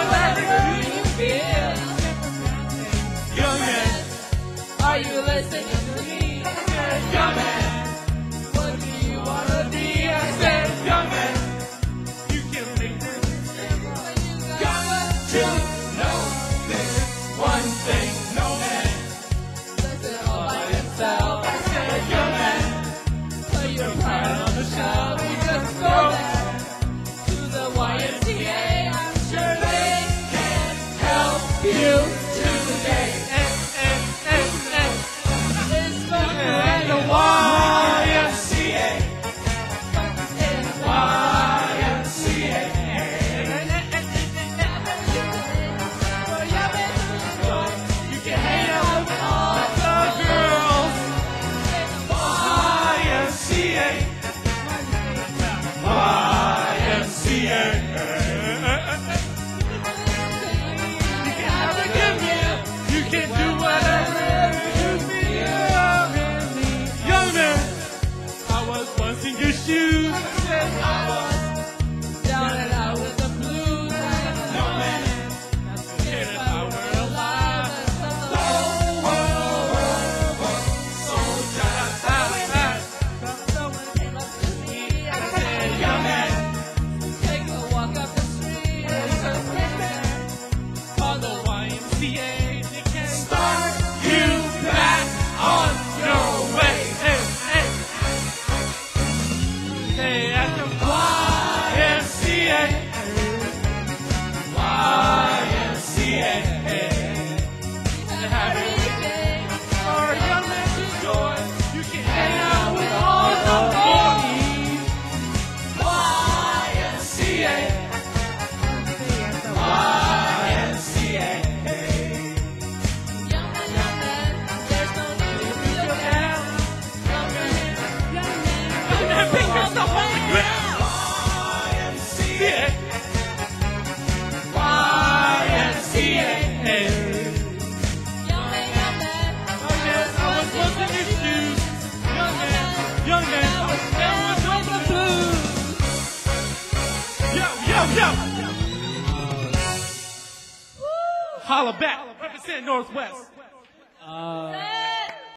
however you feel. Young man, Are you listening to me? young man, What do you wanna be? I I said, said, young man, you can make this. Got to know this one thing, no man listen all by yourself. I said, young man, Put your pride on the shelf. You just go back to the Y.M.C.A. I'm sure they can help you today. It's fun and the Y.M.C.A. Y.M.C.A. You can hang out with all the girls. Y.M.C.A. Y.M.C.A. You can have a good meal. You can do whatever you feel. Young man, I was once in your shoes. I was down and out with the blues. young man. If I were alive, someone came up to me. I said, Young man, take a walk up the street. It's a picture called the Y.M.C.A. They can't start you back on your way. Hey, at the Y.M.C.A. Y.M.C.A. everything. For a young man's joy, you can hang out with all the boys. Y.M.C.A. Y.M.C.A. Young man, there's no need to feel down. Young man, Pick yourself on the ground. Y.M.C.A. Y.M.C.A. young man. Oh yes, I was once in your shoes. Young man, I was down with the blues. Yo. Holla back, represent Northwest.